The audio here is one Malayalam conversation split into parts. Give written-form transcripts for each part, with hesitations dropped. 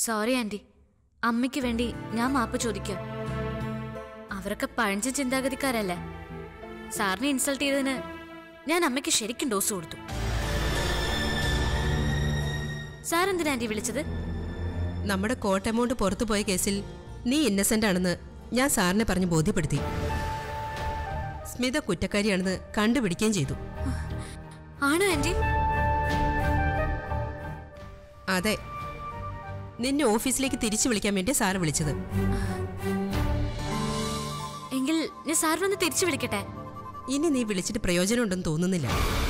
സോറി ആന്റി, അമ്മയ്ക്ക് വേണ്ടി ഞാൻ മാപ്പ് ചോദിക്കാം. അവരൊക്കെ പഴഞ്ച ചിന്താഗതിക്കാരല്ലേ. സാറിനെ ഇൻസൾട്ട് ചെയ്തതിന് ഞാൻ അമ്മയ്ക്ക് ശരിക്കും ഡോസ് കൊടുത്തു. സാർ എന്തിനാ ആന്റി വിളിച്ചത്? നമ്മുടെ കോട്ട് എമൗണ്ട് പുറത്തു പോയ കേസിൽ നീ ഇന്നസെന്റ് ആണെന്ന് ഞാൻ സാറിനെ പറഞ്ഞ് ബോധ്യപ്പെടുത്തി. സ്മിത കുറ്റക്കാരിയാണെന്ന് കണ്ടുപിടിക്കുകയും ചെയ്തു. ആണോ ആന്റി? അതെ, നിന്നെ ഓഫീസിലേക്ക് തിരിച്ചു വിളിക്കാൻ വേണ്ടി സാറ് വിളിച്ചത്. എങ്കിൽ ഞാൻ സാറിനൊന്ന് തിരിച്ചു വിളിക്കട്ടെ? ഇനി നീ വിളിച്ചിട്ട് പ്രയോജനമുണ്ടെന്ന് തോന്നുന്നില്ല.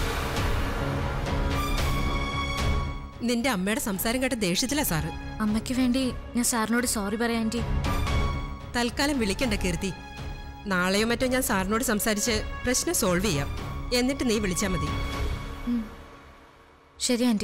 നിന്റെ അമ്മയുടെ സംസാരം കേട്ട ദേഷ്യത്തിലാ സാറ്. അമ്മയ്ക്ക് വേണ്ടി ഞാൻ സാറിനോട് സോറി പറയാം ആന്റി. തൽക്കാലം വിളിക്കണ്ട കീർത്തി. നാളെയോ മറ്റോ ഞാൻ സാറിനോട് സംസാരിച്ച് പ്രശ്നം സോൾവ് ചെയ്യാം. എന്നിട്ട് നീ വിളിച്ചാൽ മതി. ശരി ആന്റി.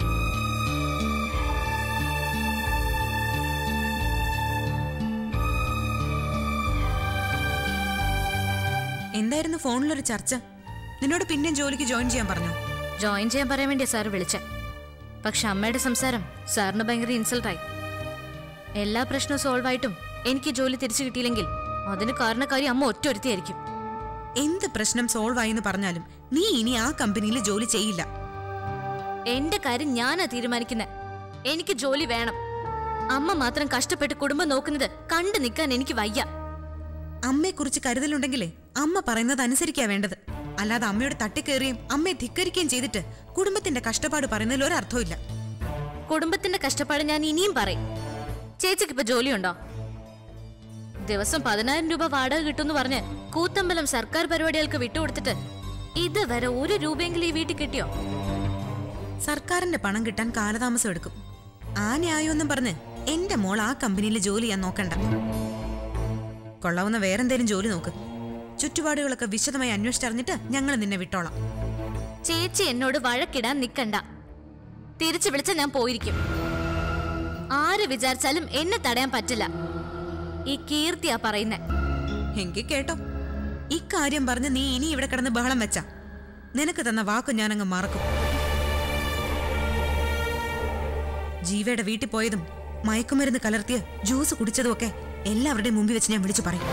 എന്തായിരുന്നു ഫോണിലൊരു ചർച്ച? നിന്നോട് പിന്നെ ജോലിക്ക് ജോയിൻ ചെയ്യാൻ പറഞ്ഞു? ജോയിൻ ചെയ്യാൻ പറയാൻ വേണ്ടിയാ സാറ് വിളിച്ച. പക്ഷെ അമ്മയുടെ സംസാരം സാറിന് ഭയങ്കര ഇൻസൾട്ടായി. എല്ലാ പ്രശ്നവും സോൾവ് ആയിട്ടും എനിക്ക് ജോലി തിരിച്ചു കിട്ടിയില്ലെങ്കിൽ അതിന് കാരണക്കാരി അമ്മ ഒറ്റൊരുത്തിയായിരിക്കും. എന്ത് പ്രശ്നം സോൾവ് ആയി എന്ന് പറഞ്ഞാലും നീ ഇനി ആ കമ്പനിയിൽ ജോലി ചെയ്യില്ല. എന്റെ കാര്യം ഞാനാ തീരുമാനിക്കുന്നത്. എനിക്ക് ജോലി വേണം. അമ്മ മാത്രം കഷ്ടപ്പെട്ട് കുടുംബം നോക്കുന്നത് കണ്ടു നിൽക്കാൻ എനിക്ക് വയ്യ. അമ്മയെക്കുറിച്ച് കരുതലുണ്ടെങ്കിലേ അമ്മ പറയുന്നത് അനുസരിക്കാ വേണ്ടത്. അല്ലാതെ അമ്മയോട് തട്ടിക്കേറുകയും അമ്മയെ ധിക്കരിക്കുകയും ചെയ്തിട്ട് കുടുംബത്തിന്റെ കഷ്ടപ്പാട് പറയുന്നതിൽ ഒരർത്ഥമില്ല. കുടുംബത്തിന്റെ കഷ്ടപ്പാട് ഞാൻ ഇനിയും പറയും. ചേച്ചിക്ക് ഇപ്പൊ ജോലിയുണ്ടോ? ദിവസം 10,000 രൂപ വാടക കിട്ടുമെന്ന് പറഞ്ഞ് കൂത്തമ്പലം സർക്കാർ പരിപാടികൾക്ക് വിട്ടുകൊടുത്തിട്ട് ഇതുവരെ 1 രൂപയെങ്കിലും ഈ വീട്ടിൽ കിട്ടിയോ? സർക്കാരിന്റെ പണം കിട്ടാൻ കാലതാമസം എടുക്കും. ആ ന്യായമൊന്നും പറഞ്ഞ് എന്റെ മോൾ ആ കമ്പനിയിൽ ജോലി ചെയ്യാൻ നോക്കണ്ട. കൊള്ളാവുന്ന വേറെന്തേലും ജോലി നോക്ക്. ചുറ്റുപാടുകളൊക്കെ വിശദമായി അന്വേഷിച്ചറിഞ്ഞിട്ട് ഞങ്ങൾ നിന്നെ വിട്ടോളാം. ചേച്ചി എന്നോട് വഴക്കിടാൻ നിക്കണ്ട. തിരിച്ചു വിളിച്ച ഞാൻ പോയിരിക്കും. ആര് വിചാരിച്ചാലും എന്നെ തടയാൻ പറ്റില്ല. ഈ കീർത്തിയാ പറയുന്നേ. എങ്കിൽ കേട്ടോ, ഇക്കാര്യം പറഞ്ഞ് നീ ഇനി ഇവിടെ കിടന്ന് ബഹളം വെച്ച നിനക്ക് തന്ന വാക്ക് ഞാനങ്ങ് മറക്കും. ജീവയുടെ വീട്ടിൽ പോയതും മയക്കുമരുന്ന് കലർത്തിയ ജ്യൂസ് കുടിച്ചതും ഒക്കെ എല്ലാവരുടെയും മുമ്പിൽ വെച്ച് ഞാൻ വിളിച്ചു പറയും.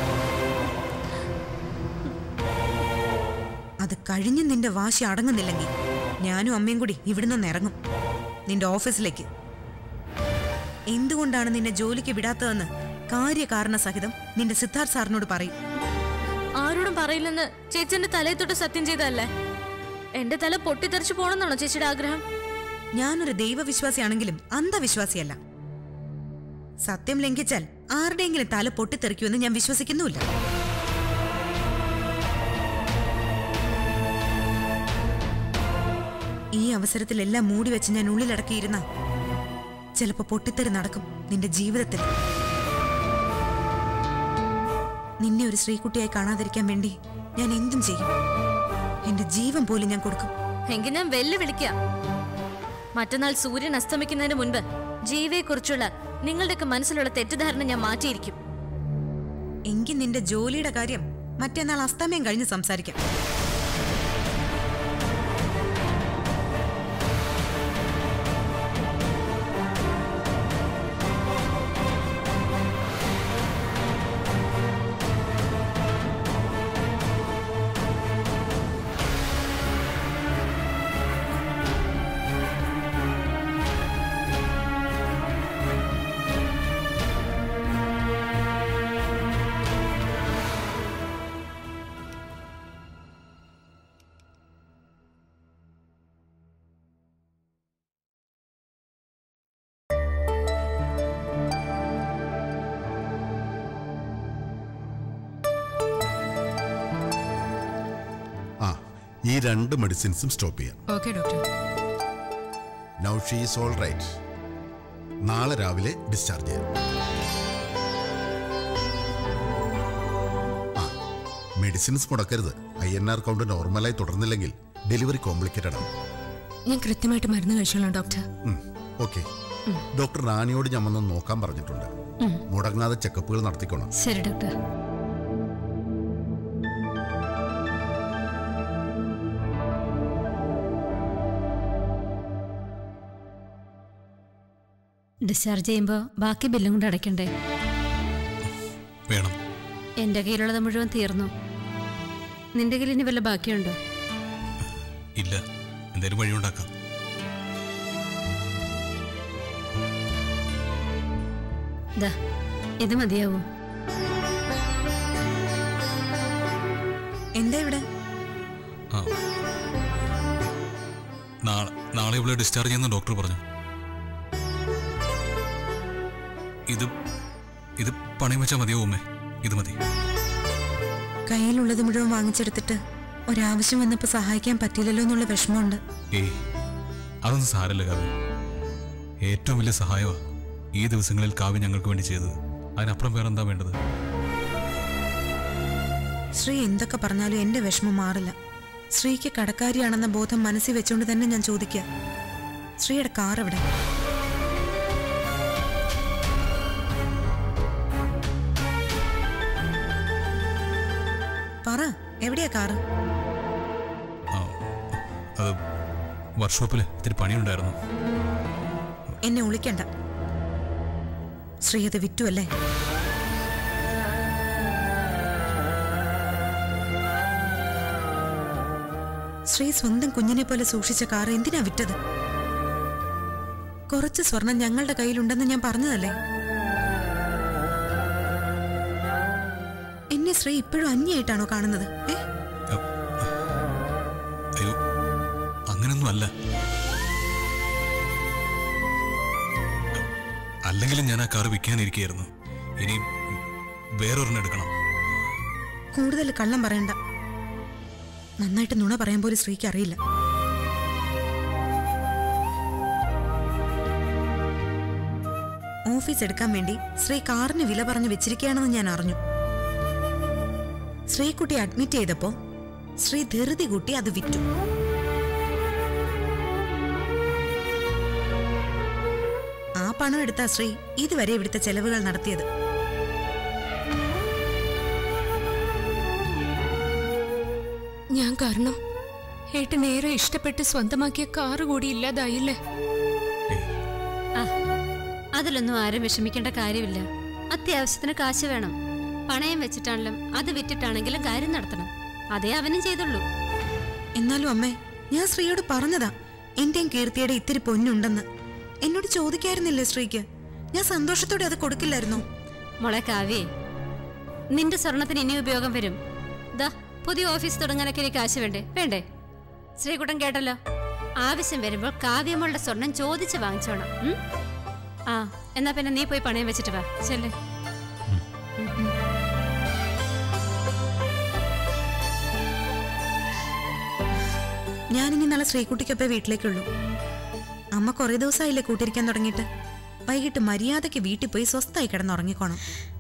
അത് കഴിഞ്ഞ് നിന്റെ വാശി അടങ്ങുന്നില്ലെങ്കിൽ ഞാനും അമ്മയും കൂടി ഇവിടുന്ന് ഇറങ്ങും നിന്റെ ഓഫീസിലേക്ക്. എന്തുകൊണ്ടാണ് നിന്നെ ജോലിക്ക് വിടാത്തതെന്ന് കാര്യകാരണ സഹിതം നിന്റെ സിദ്ധാർത്ഥ് സാറിനോട് പറയും. ആരോടും പറയില്ലെന്ന് ചേച്ചിന്റെ തലയെ തൊട്ട് സത്യം ചെയ്തല്ലേ? എന്റെ തല പൊട്ടിത്തെറിച്ചു പോണെന്നാണോ ചേച്ചിയുടെ ആഗ്രഹം? ഞാനൊരു ദൈവവിശ്വാസിയാണെങ്കിലും അന്ധവിശ്വാസിയല്ല. സത്യം ലംഘിച്ചാൽ ആരുടെയെങ്കിലും തല പൊട്ടിത്തെറിക്കുമെന്ന് ഞാൻ വിശ്വസിക്കുന്നുമില്ല. ഈ അവസരത്തിലെല്ലാം മൂടി വെച്ച് ഞാൻ ഉള്ളിലടക്കിയിരുന്ന ചിലപ്പോ പൊട്ടിത്തെറി നടക്കും നിന്റെ ജീവിതത്തിൽ. നിന്നെ ഒരു ശ്രീകുട്ടിയായി കാണാതിരിക്കാൻ വേണ്ടി ഞാൻ എന്തും ചെയ്യും. എന്റെ ജീവൻ പോലും ഞാൻ കൊടുക്കും. എങ്കിൽ ഞാൻ വെല്ലുവിളിക്ക. മറ്റന്നാൾ സൂര്യൻ അസ്തമിക്കുന്നതിന് മുൻപ് ജീവയെക്കുറിച്ചുള്ള നിങ്ങളുടെയൊക്കെ മനസ്സിലുള്ള തെറ്റിദ്ധാരണ ഞാൻ മാറ്റിയിരിക്കും. എങ്കിൽ നിന്റെ ജോലിയുടെ കാര്യം മറ്റന്നാൾ അസ്തമയം കഴിഞ്ഞ് സംസാരിക്കാം. ഈ 2 മെഡിസിൻസും സ്റ്റോപ്പ് ചെയ്യാം. Okay doctor. Now she is all right. നാളെ രാവിലെ ഡിസ്ചാർജ് ചെയ്യാം. മെഡിസിൻസ് മുടക്കരുത്. INR കൗണ്ട് നോർമലായി തുടർന്നില്ലെങ്കിൽ ഡെലിവറി കോംപ്ലിക്കേറ്റഡ് ആണ്. ഞാൻ കൃത്യമായിട്ട് മരുന്ന് കഴിച്ചോളാം ഡോക്ടർ. ഓക്കെ. ഡോക്ടർ റാണിയോട് ഞാൻ വന്ന് നോക്കാൻ പറഞ്ഞിട്ടുണ്ട്. മുടങ്ങാതെ ചെക്കപ്പുകൾ നടത്തിക്കോണം. ശരി ഡോക്ടർ. ഡിസ്ചാർജ് ചെയ്യുമ്പോൾ ബാക്കി ബില്ലും കൂടെ അടയ്ക്കണ്ടേ? വേണം. എൻ്റെ കയ്യിലുള്ളത് മുഴുവൻ തീർന്നു. നിന്റെ കയ്യിൽ ഇനി വല്ല ബാക്കിയുണ്ടോ? ഇല്ല, എന്തായാലും വഴിയുണ്ടാക്കാം. ദാ, ഇത് മതിയാവോ? എന്താ ഇവിടെ? നാളെ ഇവിടെ ഡിസ്ചാർജ് ചെയ്യുന്ന ഡോക്ടർ പറഞ്ഞു. ഇത് പണയം വെച്ചാൽ മതിയാവും അമ്മേ. ഇത് മതി. കയ്യിലുള്ളത് മുഴുവൻ വാങ്ങിച്ചെടുത്തിട്ട് ഒരാവശ്യം വന്നപ്പോ സഹായിക്കാൻ പറ്റില്ലല്ലോ എന്നുള്ള വിഷമമുണ്ട്. ഏയ്, അതൊന്നും സാരല്ല കാവ്യ. ഏറ്റവും വലിയ സഹായമാ ഈ ദിവസങ്ങളിൽ കാവ്യ ഞങ്ങൾക്ക് വേണ്ടി ചെയ്തത്. അതിനപ്പുറം വേറെ എന്താ വേണ്ടത്? ശ്രീ എന്തൊക്കെ പറഞ്ഞാലും എന്റെ വിഷമം മാറില്ല. ശ്രീക്ക് കടക്കാരിയാണെന്ന ബോധം മനസ്സിൽ വെച്ചുകൊണ്ട് തന്നെ ഞാൻ ചോദിക്കുക, ശ്രീയുടെ കാർ എവിടെ? പറ, എവിടെയാ കാറ്? അത് വർക്ക്ഷോപ്പിൽ ഇത്തിരി പണിയുണ്ടായിരുന്നു. എന്നെ വിളിക്കണ്ട. ശ്രീ അത് വിറ്റു അല്ലേ? ശ്രീ സ്വന്തം കുഞ്ഞിനെ പോലെ സൂക്ഷിച്ച കാർ എന്തിനാ വിറ്റത്? കുറച്ച് സ്വർണം ഞങ്ങളുടെ കയ്യിലുണ്ടെന്ന് ഞാൻ പറഞ്ഞതല്ലേ? എന്നെ ശ്രീ ഇപ്പോഴും അന്യായിട്ടാണോ കാണുന്നത്? അയ്യോ, അങ്ങനൊന്നും അല്ല. അല്ലെങ്കിലും ഞാൻ ആ കാർ വിൽക്കാനിരിക്കുകയായിരുന്നു. ഇനി വേറൊരെണ്ണം എടുക്കണം. കൂടുതൽ കള്ളം പറയണ്ട. നന്നായിട്ട് നുണ പറയാൻ പോലും ശ്രീക്ക് അറിയില്ല. ഓഫീസ് എടുക്കാൻ വേണ്ടി ശ്രീ കാറിന് വില പറഞ്ഞു വെച്ചിരിക്കുകയാണെന്ന് ഞാൻ അറിഞ്ഞു. ശ്രീകുട്ടി അഡ്മിറ്റ് ചെയ്തപ്പോ ശ്രീ ധൃതി കൂട്ടി അത് വിറ്റു. ആ പണം എടുത്താ ശ്രീ ഇതുവരെ ഇവിടുത്തെ ചെലവുകൾ നടത്തിയത്. ഞാൻ കാരണം ഏട്ടനേറെ ഇഷ്ടപ്പെട്ട് സ്വന്തമാക്കിയ കാറ് കൂടി ഇല്ലാതായില്ലേ? അതിലൊന്നും ആരും വിഷമിക്കേണ്ട കാര്യമില്ല. അത്യാവശ്യത്തിന് കാശ് വേണം. പണയം വെച്ചിട്ടാണെങ്കിലും അത് വിറ്റിട്ടാണെങ്കിലും കാര്യം നടത്തണം. അതേ അവനും ചെയ്തുള്ളൂ. എന്നാലും അമ്മേ, ഞാൻ ശ്രീയോട് പറഞ്ഞതാ എന്റെയും കീർത്തിയുടെ ഇത്തിരി പൊന്നുണ്ടെന്ന്. എന്നോട് ചോദിക്കായിരുന്നില്ലേ ശ്രീക്ക്? ഞാൻ സന്തോഷത്തോടെ അത് കൊടുക്കില്ലായിരുന്നോ? മോളെ കാവ്യേ, നിന്റെ സ്വർണത്തിന് ഇനി ഉപയോഗം വരും. ദാ, പുതിയ ഓഫീസ് തുടങ്ങാനൊക്കെ ഇനി കാശ് വേണ്ടേ? ശ്രീകുട്ടൻ കേട്ടല്ലോ. ആവശ്യം വരുമ്പോൾ കാവ്യമോളുടെ സ്വർണം ചോദിച്ച് വാങ്ങിച്ചോണം. എന്നാ പിന്നെ നീ പോയി പണയം വെച്ചിട്ട് വാ. ചെല്ലേ. ഞാനിനി നാളെ ശ്രീകുട്ടിക്കൊപ്പേ വീട്ടിലേക്കുള്ളൂ. അമ്മ കുറെ ദിവസമായില്ലേ കൂട്ടിരിക്കാൻ തുടങ്ങിയിട്ട്. വൈകിട്ട് മര്യാദയ്ക്ക് വീട്ടിൽ പോയി സ്വസ്ഥായി കിടന്നുറങ്ങിക്കോണം.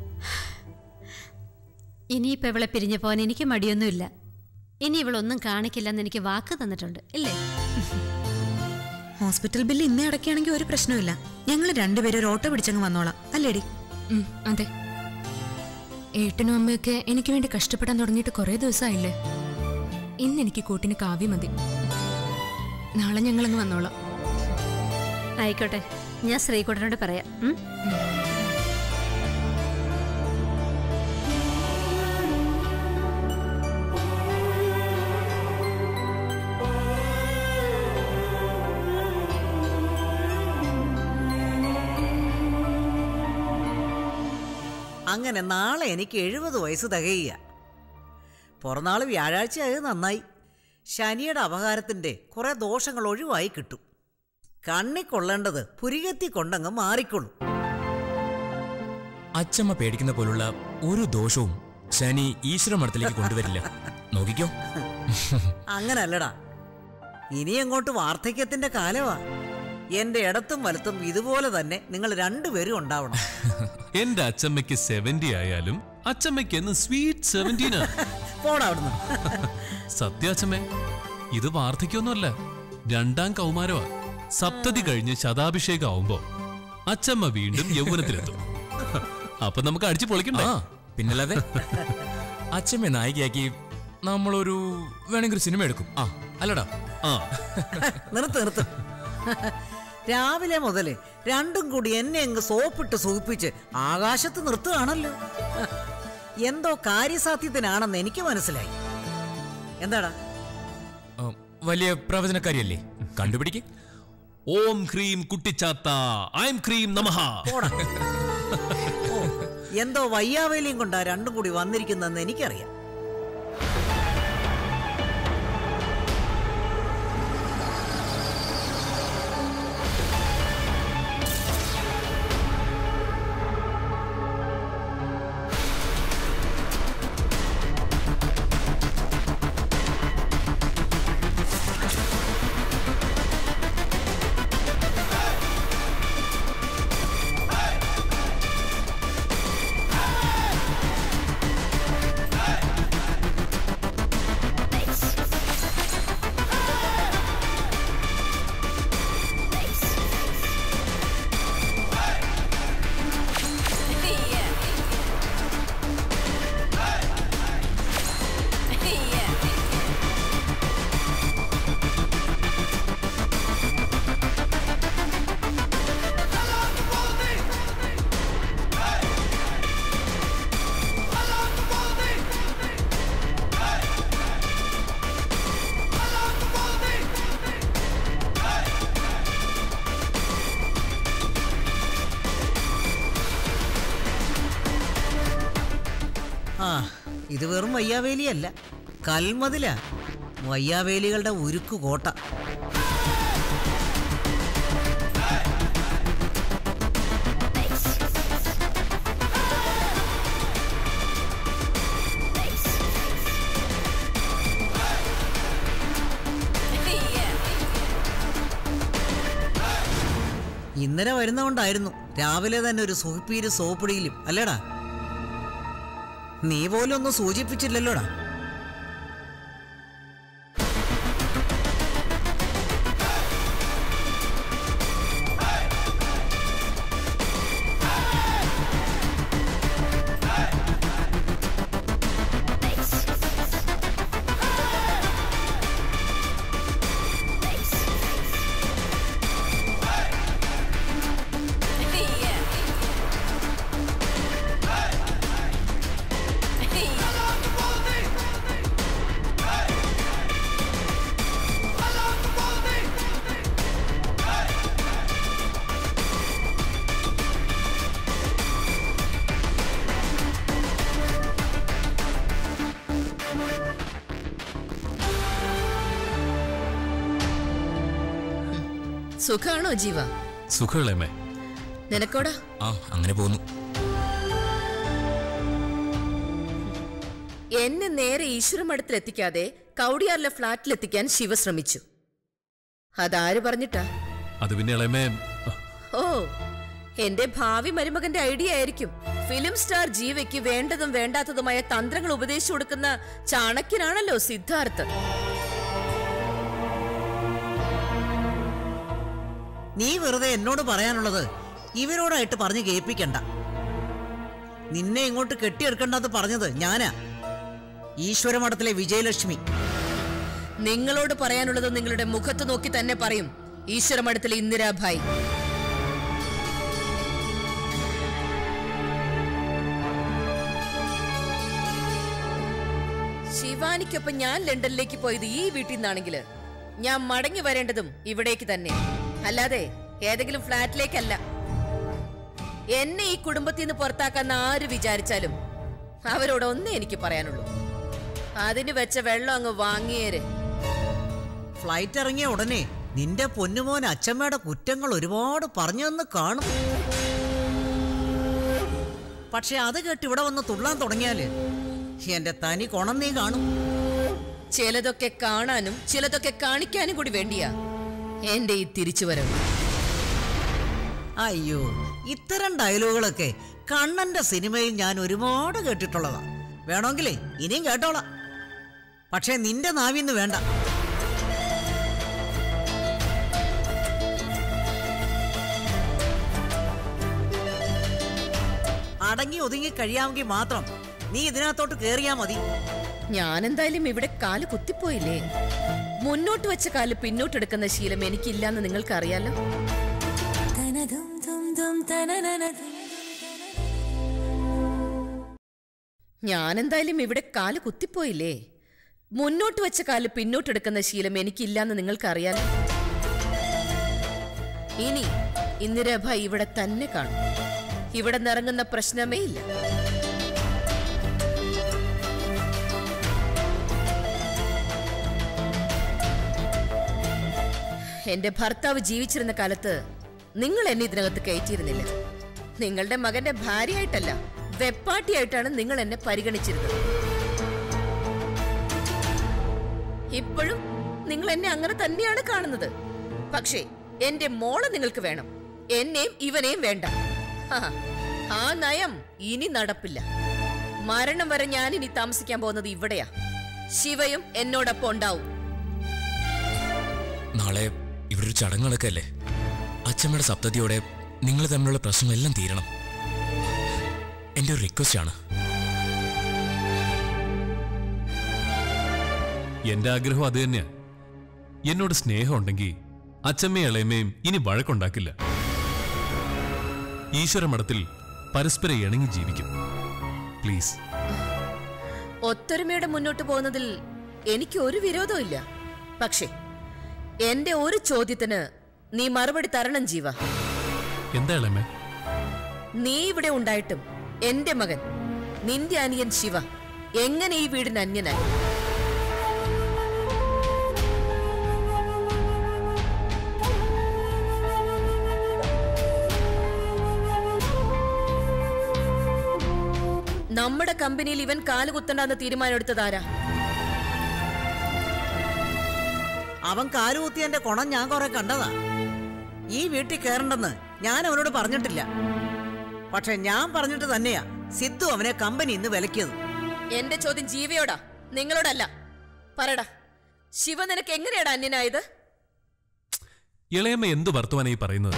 ഇനിയിപ്പോൾ ഇവളെ പിരിഞ്ഞു പോകാൻ എനിക്ക് മടിയൊന്നുമില്ല. ഇനി ഇവളൊന്നും കാണിക്കില്ലെന്ന് എനിക്ക് വാക്ക് തന്നിട്ടുണ്ട്, ഇല്ലേ? ഹോസ്പിറ്റൽ ബില്ല് ഇന്നേ അടയ്ക്കുകയാണെങ്കിൽ ഒരു പ്രശ്നമില്ല. ഞങ്ങൾ രണ്ടുപേരും ഒരു ഓട്ടോ പിടിച്ചങ്ങ് വന്നോളാം, അല്ലേടി? അതെ. ഏട്ടനും അമ്മയൊക്കെ എനിക്ക് വേണ്ടി കഷ്ടപ്പെടാൻ തുടങ്ങിയിട്ട് കുറെ ദിവസമായില്ലേ. ഇന്ന് എനിക്ക് കൂട്ടിന് കാവ്യ മതി. നാളെ ഞങ്ങളങ്ങ് വന്നോളാം. ആയിക്കോട്ടെ, ഞാൻ ശ്രീകുട്ടനോട് പറയാം. അങ്ങനെ നാളെ എനിക്ക് 70 വയസ്സ് തികയുക. പുറനാൾ വ്യാഴാഴ്ചയായത് നന്നായി. ശനിയുടെ അപകാരത്തിൻ്റെ കുറെ ദോഷങ്ങൾ ഒഴിവായി കിട്ടും. കണ്ണിക്കൊള്ളേണ്ടത് പുരികത്തി കൊണ്ടങ്ങ് മാറിക്കൊള്ളും. അച്ചമ്മ പേടിക്കുന്ന പോലുള്ള ഒരു ദോഷവും ശനി ഈശ്വര മഠത്തിലേക്ക് കൊണ്ടുവരില്ല. നോക്കിക്കോ. അങ്ങനല്ലടാ, ഇനി അങ്ങോട്ട് വാർദ്ധക്യത്തിന്റെ കാലമാ. എന്റെ ഇടത്തും വലത്തും ഇതുപോലെ തന്നെ നിങ്ങൾ രണ്ടുപേരും ഉണ്ടാവണം. എന്റെ അച്ചമ്മയ്ക്ക് 70 ആയാലും അച്ചമ്മയ്ക്ക് എന്ന് സ്വീറ്റ് 17. പോടാവിടുന്ന്. സത്യാച്ചമ്മേ, ഇത് വാർദ്ധക്യമൊന്നുമല്ല, 2ാം കൗമാരമാ. സപ്തതി കഴിഞ്ഞ് ശതാഭിഷേകം ആവുമ്പോ അച്ചമ്മ വീണ്ടും യൗവനത്തിലെത്തും. അപ്പൊ നമുക്ക് അടിച്ചു പൊളിക്കണ്ടേ? പിന്നല്ലാതെ. അച്ചമ്മ നായികയാക്കി നമ്മളൊരു വേണമെങ്കിൽ ഒരു സിനിമ എടുക്കും. അല്ലടാ? നിർത്ത്. രാവിലെ മുതല് രണ്ടും കൂടി എന്നെ അങ്ങ് സോപ്പിട്ട് സൂപ്പിച്ച് ആകാശത്ത് നിർത്തുകയാണല്ലോ. എന്തോ കാര്യസാധ്യത്തിനാണെന്ന് എനിക്ക് മനസ്സിലായി. എന്താടാ? വലിയ പ്രവചനക്കാരിയല്ലേ, കണ്ടുപിടിക്ക്. ഓം ക്രീം കുട്ടിച്ചാത്ത ഐം ക്രീം നമഃ. എന്തോ വയ്യാവേലിയും കൊണ്ടാ രണ്ടും കൂടി വന്നിരിക്കുന്നെന്ന് എനിക്കറിയാം. ഇത് വെറും വയ്യാവേലിയല്ല, കൽമതില. വയ്യാവേലികളുടെ ഉരുക്കു കോട്ട. ഇന്നലെ വരുന്നതുകൊണ്ടായിരുന്നു രാവിലെ തന്നെ ഒരു സൂപ്പീര് സോപ്പിടിയിലും, അല്ലേടാ? നീ പോലും ഒന്നും സൂചിപ്പിച്ചില്ലല്ലോടാ. സുഖാണോ ജീവ? സുഖമല്ലേ? നിനക്കോടാ? ആ, അങ്ങനെ പോന്നു. എന്നെ നേരെ ഈശ്വരമഠത്തിലെത്തിക്കാതെ കൗടിയാറിലെ ഫ്ലാറ്റിലെത്തിക്കാൻ ശിവ ശ്രമിച്ചു. അതാര് പറഞ്ഞിട്ടാ? അത് പിന്നെ ഇളയമേ. ഓ, എന്റെ ഭാവി മരുമകന്റെ ഐഡിയ ആയിരിക്കും. ഫിലിം സ്റ്റാർ ജീവയ്ക്ക് വേണ്ടതും വേണ്ടാത്തതുമായ തന്ത്രങ്ങൾ ഉപദേശിച്ചു കൊടുക്കുന്ന ചാണക്യനാണല്ലോ സിദ്ധാർത്ഥ്. നീ വെറുതെ എന്നോട് പറയാനുള്ളത് ഇവരോടായിട്ട് പറഞ്ഞു കേൾപ്പിക്കണ്ട. നിന്നെ ഇങ്ങോട്ട് കെട്ടിയെടുക്കണ്ടെന്ന് പറഞ്ഞത് ഞാനാ, ഈശ്വരമഠത്തിലെ വിജയലക്ഷ്മി. നിങ്ങളോട് പറയാനുള്ളത് നിങ്ങളുടെ മുഖത്ത് നോക്കി തന്നെ പറയും. ഈശ്വരമഠത്തിലെ ഇന്ദിരാഭായ്. ശിവാനിക്കൊപ്പം ഞാൻ ലണ്ടനിലേക്ക് പോയത് ഈ വീട്ടിൽ നിന്നാണെങ്കിൽ ഞാൻ മടങ്ങി വരേണ്ടതും ഇവിടേക്ക് തന്നെ, അല്ലാതെ ഏതെങ്കിലും ഫ്ലാറ്റിലേക്കല്ല. എന്നെ ഈ കുടുംബത്തിൽ നിന്ന് പുറത്താക്കാന്ന് ആര് വിചാരിച്ചാലും അവരോട് ഒന്നേ എനിക്ക് പറയാനുള്ളൂ, അതിന് വെച്ച വെള്ളം അങ്ങ് വാങ്ങിയേര്. ഫ്ലൈറ്റ് ഇറങ്ങിയ ഉടനെ നിന്റെ പൊന്നുമോൻ അച്ഛമ്മയുടെ കുറ്റങ്ങൾ ഒരുപാട് പറഞ്ഞെന്ന് കാണും. പക്ഷെ അത് കേട്ട് ഇവിടെ വന്ന് തുള്ളാൻ തുടങ്ങിയാല് എന്റെ തനി കൊണം നീ കാണും. ചിലതൊക്കെ കാണാനും ചിലതൊക്കെ കാണിക്കാനും കൂടി വേണ്ടിയാ എന്റെ ഈ തിരിച്ചുവരവ്. അയ്യോ, ഇത്തരം ഡയലോഗുകളൊക്കെ കണ്ണന്റെ സിനിമയിൽ ഞാൻ ഒരുപാട് കേട്ടിട്ടുള്ളതാ. വേണമെങ്കിലേ ഇനിയും കേട്ടോളാം. പക്ഷെ നിന്റെ നാവിന്ന് വേണ്ട. അടങ്ങി ഒതുങ്ങി കഴിയാമെങ്കിൽ മാത്രം നീ ഇതിനകത്തോട്ട് കേറിയാ മതി. ഞാനെന്തായാലും ഇവിടെ കാല് കുത്തിപ്പോയില്ലേ. മുന്നോട്ട് വെച്ച കാല് പിന്നോട്ടെടുക്കുന്ന ശീലം എനിക്കില്ലാന്ന് നിങ്ങൾക്ക് അറിയാലോ. ഞാനെന്തായാലും ഇവിടെ കാല് കുത്തിപ്പോയില്ലേ. മുന്നോട്ട് വെച്ച കാല് പിന്നോട്ടെടുക്കുന്ന ശീലം എനിക്കില്ലാന്ന് നിങ്ങൾക്കറിയാലോ. ഇനി ഇന്ദിരാഭ ഇവിടെ തന്നെ കാണും. ഇവിടെ നിറങ്ങുന്ന പ്രശ്നമേ ഇല്ല. എന്റെ ഭർത്താവ് ജീവിച്ചിരുന്ന കാലത്ത് നിങ്ങൾ എന്നെ ഇതിനകത്ത് കയറ്റിയിരുന്നില്ല. നിങ്ങളുടെ മകന്റെ ഭാര്യയായിട്ടല്ല, വെപ്പാട്ടിയായിട്ടാണ് നിങ്ങൾ എന്നെ പരിഗണിച്ചിരുന്നത്. ഇപ്പോഴും നിങ്ങൾ എന്നെ അങ്ങനെ തന്നെയാണ് കാണുന്നത്. പക്ഷേ എന്റെ മോളെ നിങ്ങൾക്ക് വേണം, എന്നെയും ഇവനെയും വേണ്ട. ആ നയം ഇനി നടപ്പില്ല. മരണം വരെ ഞാൻ ഇനി താമസിക്കാൻ പോകുന്നത് ഇവിടെയാ. ശിവയും എന്നോടൊപ്പം ഉണ്ടാവും. നാളെ ഇവിടെ ഒരു ചടങ്ങുകളൊക്കെ അല്ലേ. അച്ഛമ്മയുടെ സപ്തതിയോടെ നിങ്ങൾ തമ്മിലുള്ള പ്രശ്നങ്ങളെല്ലാം തീരണം. എന്റെ ഒരു റിക്വസ്റ്റ് ആണ്. എന്റെ ആഗ്രഹം അത് തന്നെയാ. എന്നോട് സ്നേഹം ഉണ്ടെങ്കിൽ അച്ഛമ്മയും ഇളയമ്മയും ഇനി വഴക്കുണ്ടാക്കില്ല. ഈശ്വര മഠത്തിൽ പരസ്പരം ഇണങ്ങി ജീവിക്കും. പ്ലീസ്. ഒത്തൊരുമയുടെ മുന്നോട്ട് പോകുന്നതിൽ എനിക്ക് ഒരു വിരോധവും ഇല്ല. പക്ഷേ എന്റെ ഒരു ചോദ്യത്തിന് നീ മറുപടി തരണം ജീവ. എന്താ ഇളയമ്മേ? നീ ഇവിടെ ഉണ്ടായിട്ടും എന്റെ മകൻ, നിന്റെ അനിയൻ ശിവ, എങ്ങനെ ഈ വീടിന് അന്യനായി? നമ്മുടെ കമ്പനിയിൽ ഇവൻ കാലുകുത്തണ്ടെന്ന് തീരുമാനമെടുത്തതാരാ? അവൻ കാലുകുത്തിയന്റെ കുണം ഞാൻ കുറെ കണ്ടതാ. ഈ വീട്ടിൽ കയറണ്ടെന്ന് ഞാൻ അവനോട് പറഞ്ഞിട്ടില്ല. പക്ഷെ ഞാൻ പറഞ്ഞിട്ട് തന്നെയാ സിദ്ധു അവനെ കമ്പനി ഇന്ന് വിലക്കിയത്. എന്റെ ചോദ്യം ജീവയോടാ, നിങ്ങളോടല്ല. പറടാ, ശിവ നിനക്ക് എങ്ങനെയാടാ അന്യനായത്? ഇളയമ്മ എന്തു വർത്തമാനായി പറയുന്നത്?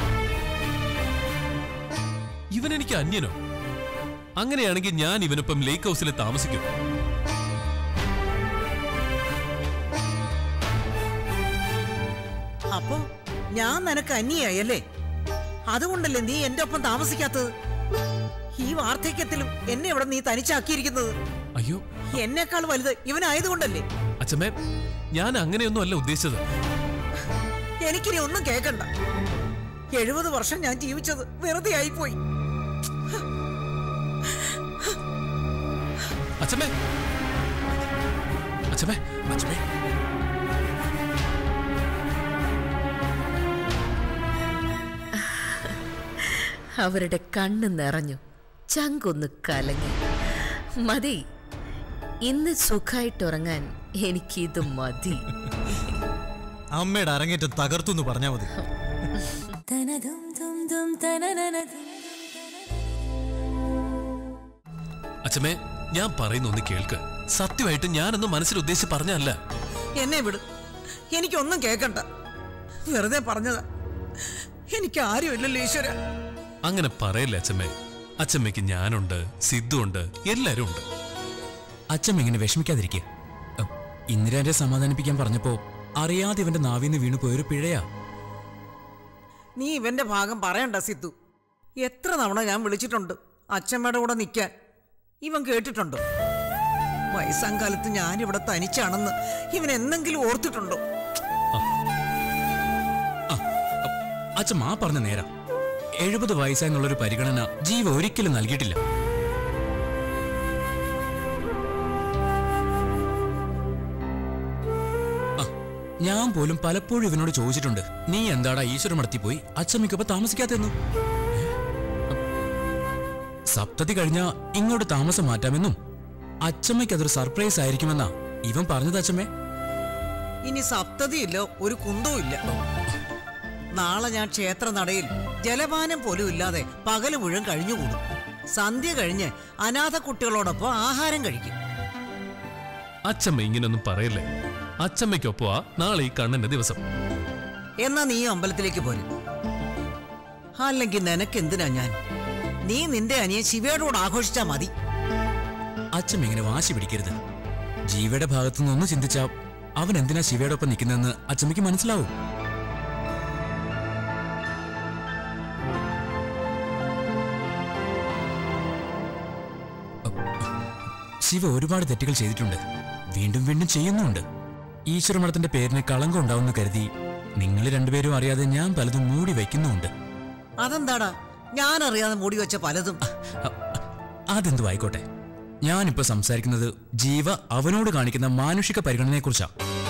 ഇവനെനിക്ക് അന്യനോ? അങ്ങനെയാണെങ്കിൽ ഞാൻ ഇവനൊപ്പം ലേക്ക് ഹൗസിൽ താമസിക്കും. അപ്പോ ഞാൻ നിനക്ക് അന്യായല്ലേ? അതുകൊണ്ടല്ലേ നീ എന്റെ ഒപ്പം താമസിക്കാത്തത്? ഈ വാർദ്ധക്യത്തിലും എന്നെ ഇവിടെ നീ തനിച്ചാക്കിയിരിക്കുന്നത്. അയ്യോ, എന്നെക്കാൾ വലുത് ഇവനായതുകൊണ്ടല്ലേ? അച്ഛമ്മേ, ഞാൻ അങ്ങനെയൊന്നും അല്ല ഉദ്ദേശിച്ചത്. എനിക്കിനി ഒന്നും കേൾക്കണ്ട. 70 വർഷം ഞാൻ ജീവിച്ചത് വെറുതെ ആയിപ്പോയി. അച്ഛമ്മേ, അച്ഛമ്മേ, അച്ഛമ്മേ. അവരുടെ കണ്ണ് നിറഞ്ഞു, ചങ്കൊന്ന് കലങ്ങി. മതി, ഇന്ന് സുഖായിട്ടുറങ്ങാൻ എനിക്കിത് മതി. അമ്മയുടെ അരങ്ങേറ്റം തകർത്തു പറഞ്ഞാ മതി. അച്ഛമ്മേ, ഞാൻ പറയുന്ന ഒന്ന് കേൾക്ക്. സത്യമായിട്ട് ഞാനൊന്നും മനസ്സിൽ ഉദ്ദേശിച്ച് പറഞ്ഞല്ല. എന്നെ വിട്, എനിക്കൊന്നും കേൾക്കണ്ട. വെറുതെ പറഞ്ഞതാ. എനിക്ക് ആരുമില്ലല്ലോ ഈശ്വര. അങ്ങനെ പറയല്ലേ അച്ഛമ്മേ. അച്ഛമ്മയ്ക്ക് ഞാനുണ്ട്, സിദ്ധു ഉണ്ട്, എല്ലാരും ഉണ്ട്. അച്ഛമ്മ ഇങ്ങനെ വിഷമിക്കാതിരിക്കുക. ഇന്ദിരാന്റെ സമാധാനിപ്പിക്കാൻ പറഞ്ഞപ്പോ അറിയാതെ ഇവന്റെ നാവിന്ന് വീണു പോയൊരു പിഴയാ. നീ ഇവന്റെ ഭാഗം പറയണ്ട സിദ്ധു. എത്ര തവണ ഞാൻ വിളിച്ചിട്ടുണ്ട് അച്ഛമ്മയുടെ കൂടെ നിൽക്കാൻ. ഇവൻ കേട്ടിട്ടുണ്ടോ? വയസ്സാം കാലത്ത് ഞാനിവിടെ തനിച്ചാണെന്ന് ഇവൻ എന്തെങ്കിലും ഓർത്തിട്ടുണ്ടോ? അച്ഛമ്മ ആ പറഞ്ഞ നേരം 70 വയസ്സായെന്നുള്ളൊരു പരിഗണന ജീവ ഒരിക്കലും നൽകിയിട്ടില്ല. ഞാൻ പോലും പലപ്പോഴും ഇവനോട് ചോദിച്ചിട്ടുണ്ട്, നീ എന്താടാ ഈശ്വര മടത്തി പോയി അച്ഛമ്മയ്ക്കൊപ്പം താമസിക്കാത്തെന്നു. സപ്തതി കഴിഞ്ഞ ഇങ്ങോട്ട് താമസം മാറ്റാമെന്നും അച്ഛമ്മയ്ക്ക് അതൊരു സർപ്രൈസ് ആയിരിക്കുമെന്നാ ഇവൻ പറഞ്ഞത്. അച്ഛമ്മേ, ഇനി സപ്തതിയില്ല, ഒരു കുന്തവും ഇല്ല. നാളെ ഞാൻ ക്ഷേത്ര നടയിൽ ജലപാനം പോലും ഇല്ലാതെ പകല് മുഴുവൻ കഴിഞ്ഞുകൂടും. സന്ധ്യ കഴിഞ്ഞ് അനാഥ കുട്ടികളോടൊപ്പം ആഹാരം കഴിക്കും. അച്ഛമ്മ ഇങ്ങനൊന്നും പറയല്ലേ. അച്ഛമ്മയ്ക്കൊപ്പമാ നാളെ ഈ കണ്ണന്റെ ദിവസം. എന്നാ നീ അമ്പലത്തിലേക്ക് പോരും. അല്ലെങ്കിൽ നിനക്കെന്തിനാ ഞാൻ? നീ നിന്റെ അനിയൻ ശിവയോട് ആഘോഷിച്ചാ മതി. അച്ഛമ്മ ഇങ്ങനെ വാശി പിടിക്കരുത്. ജീവയുടെ ഭാഗത്തു നിന്നൊന്ന് ചിന്തിച്ചാ അവൻ എന്തിനാ ശിവയോടൊപ്പം നിൽക്കുന്നതെന്ന് അച്ഛമ്മയ്ക്ക് മനസ്സിലാവും. ശിവ ഒരുപാട് തെറ്റുകൾ ചെയ്തിട്ടുണ്ട്, വീണ്ടും വീണ്ടും ചെയ്യുന്നുമുണ്ട്. ഈശ്വരമഠത്തിന്റെ പേരിന് കളങ്കം ഉണ്ടാവുന്ന കരുതി നിങ്ങൾ രണ്ടുപേരും അറിയാതെ ഞാൻ പലതും മൂടി വയ്ക്കുന്നുമുണ്ട്. അതെന്താടാ ഞാൻ അറിയാതെ മൂടി വെച്ച പലതും? അതെന്തു ആയിക്കോട്ടെ, ഞാനിപ്പോ സംസാരിക്കുന്നത് ജീവ അവനോട് കാണിക്കുന്ന മാനുഷിക പരിഗണനയെക്കുറിച്ചാ.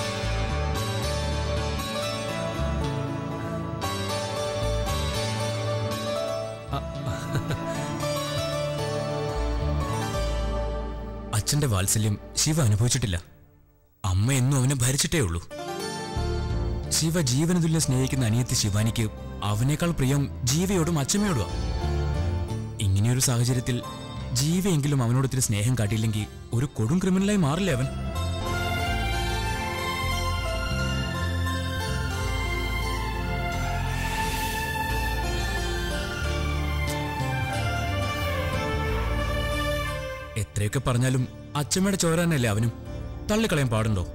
അച്ഛന്റെ വാത്സല്യം ശിവ അനുഭവിച്ചിട്ടില്ല. അമ്മ എന്നും അവനെ ഭരിച്ചിട്ടേ ഉള്ളൂ. ശിവ ജീവന തുല്യം സ്നേഹിക്കുന്ന അനിയത്തി ശിവാനിക്ക് അവനേക്കാൾ പ്രിയം ജീവയോടും അച്ഛമ്മയോടും. ഇങ്ങനെയൊരു സാഹചര്യത്തിൽ ജീവയെങ്കിലും അവനോട് ഇത്തിരി സ്നേഹം കാട്ടിയില്ലെങ്കിൽ ഒരു കൊടും ക്രിമിനലായി മാറില്ലേ അവൻ? എത്രയൊക്കെ പറഞ്ഞാലും അച്ഛമ്മയുടെ ചോരാനല്ലേ അവനും. തള്ളിക്കളയാൻ പാടുണ്ടോ?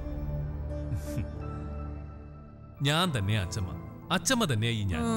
ഞാൻ തന്നെയാ അച്ഛമ്മ, അച്ഛമ്മ തന്നെയാ ഈ ഞാൻ.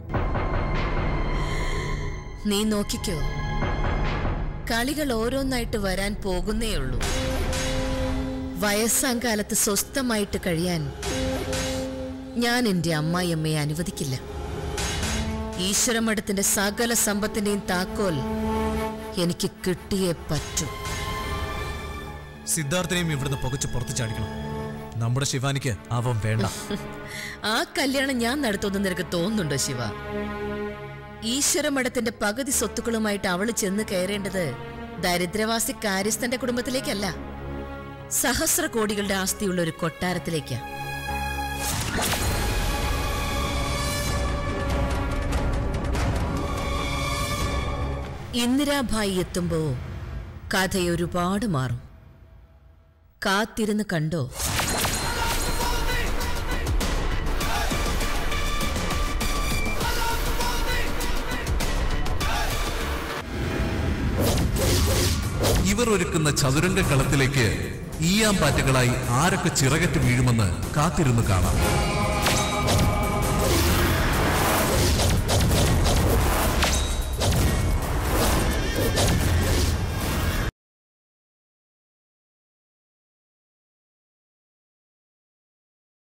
നീ നോക്കിക്കോ, കളികൾ ഓരോന്നായിട്ട് വരാൻ പോകുന്നേയുള്ളൂ. വയസ്സാം കാലത്ത് സ്വസ്ഥമായിട്ട് കഴിയാൻ ഞാൻ എന്റെ അമ്മായിയമ്മയെ അനുവദിക്കില്ല. ഈശ്വരമഠത്തിന്റെ സകല സമ്പത്തിന്റെയും താക്കോൽ എനിക്ക് കിട്ടിയേ പറ്റൂ. സിദ്ധാർത്ഥനെയും ഇവിടുന്ന് പുകച്ച് പുറത്തു ചാടിക്കണം. നമ്മുടെ ശിവാനിക്ക് അവൻ വേണ്ട. ആ കല്യാണം ഞാൻ നടത്തുമെന്ന് നിനക്ക് തോന്നുന്നുണ്ടോ ശിവ? ഈശ്വരമഠത്തിന്റെ പകുതി സ്വത്തുക്കളുമായിട്ട് അവള് ചെന്ന് കയറേണ്ടത് ദരിദ്രവാസി കാര്യസ്ഥന്റെ കുടുംബത്തിലേക്കല്ല, സഹസ്ര കോടികളുടെ ആസ്തിയുള്ള ഒരു കൊട്ടാരത്തിലേക്കാ. ഇന്ദിരാഭായി എത്തുമ്പോ കഥയൊരുപാട് മാറും. കാത്തിരുന്ന് കണ്ടോ. ഇവർ ഒരുക്കുന്ന ചതുരംഗ കളത്തിലേക്ക് ഈയാമ്പാറ്റകളായി ആരൊക്കെ ചിറകറ്റ് വീഴുമെന്ന് കാത്തിരുന്ന് കാണാം.